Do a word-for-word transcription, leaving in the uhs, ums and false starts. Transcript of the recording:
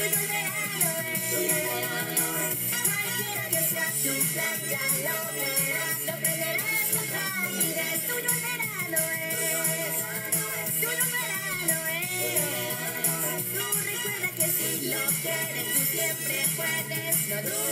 tuyo el verano es. Cualquiera que sea tu plan ya lo verás, lo prenderás con rapidez. Tuyo el verano es, tuyo el verano es. Tú recuerda que si lo quieres tú siempre puedes, no dudes.